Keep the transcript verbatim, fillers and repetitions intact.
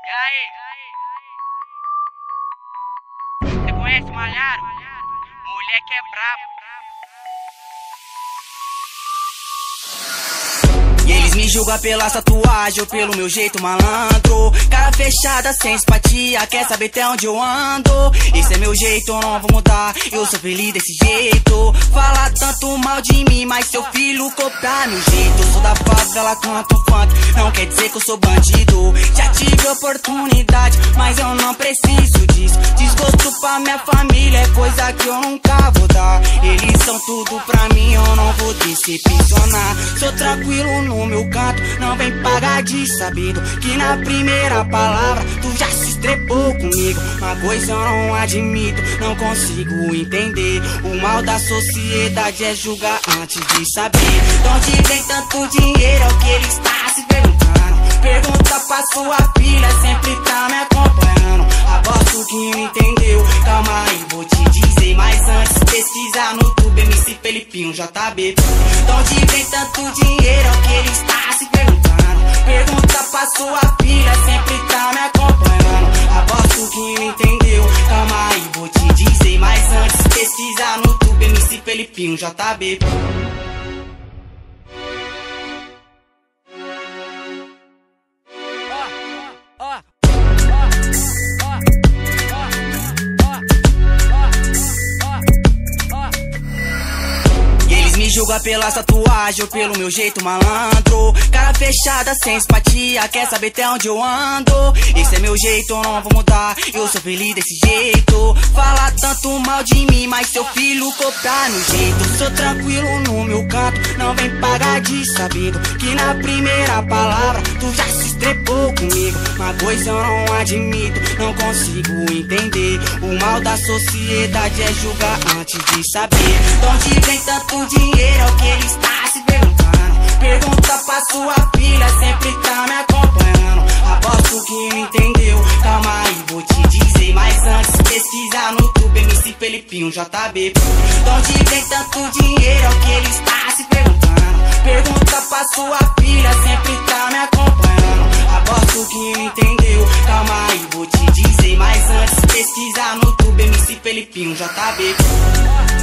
E aí? Você conhece o Malharo? Moleque é brabo. E eles me julgam pela tatuagem ou pelo meu jeito malandro. Cara fechada, sem simpatia, quer saber até onde eu ando. Esse é meu jeito, eu não vou mudar, eu sou feliz desse jeito. Fala tanto mal de mim, mas seu filho copia meu jeito. Eu sou da favela, canto funk, não quer dizer que eu sou bandido. Já tive oportunidade, mas eu não preciso disso. Desgosto pra minha família é coisa que eu nunca vou dar. Eles são tudo pra mim, eu não vou decepcionar. Sou tranquilo no meu canto, não vem pagar de sabido. Que na primeira palavra tu já se estrepou comigo. Uma coisa eu não admito, não consigo entender. O mal da sociedade é julgar antes de saber. De onde vem tanto dinheiro, é o que ele está se perguntando. Pergunta pra sua filha, sempre tá me acompanhando. Aposto que não entendeu, calma aí, vou te dizer. Mas antes pesquisar no YouTube, M C Felipinho, J B. De onde vem tanto dinheiro, é o que ele está se perguntando. Pergunta pra sua filha, sempre tá me acompanhando. Aposto que não entendeu, calma aí, vou te dizer. Mas antes pesquisar no YouTube, M C Felipinho, J B. Me julga pela tatuagem ou pelo meu jeito malandro. Cara fechada, sem simpatia, quer saber até onde eu ando. Esse é meu jeito, eu não vou mudar, eu sou feliz desse jeito. Fala tanto mal de mim, mas seu filho copia meu jeito. Sou tranquilo no meu canto, não vem pagar de sabido. Que na primeira palavra tu já se estrepou comigo. Uma coisa eu não admito, não consigo entender. O mal da sociedade é julgar antes de saber. De onde vem tanto dinheiro, é o que ele está se perguntando. Pergunta pra sua filha, sempre tá me acompanhando. Aposto que não entendeu, calma aí, vou te dizer. Mas antes pesquisar no YouTube, M C Felipinho, J B. De onde vem tanto dinheiro, é o que ele está se perguntando. Pergunta pra sua filha, sempre tá me acompanhando. Aposto que não entendeu, calma aí, vou te dizer. Mas antes pesquisar no YouTube, M C Felipinho, J B.